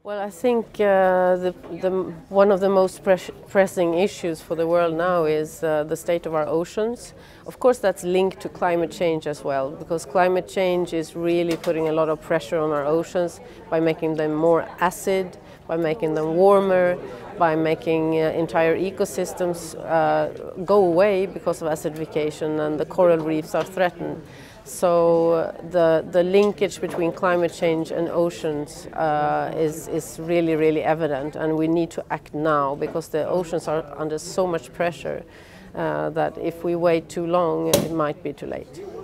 Well, I think one of the most pressing issues for the world now is the state of our oceans. Of course, that's linked to climate change as well, because climate change is really putting a lot of pressure on our oceans by making them more acid, by making them warmer, by making entire ecosystems go away because of acidification, and the coral reefs are threatened. So the linkage between climate change and oceans is really, really evident, and we need to act now because the oceans are under so much pressure that if we wait too long, it might be too late.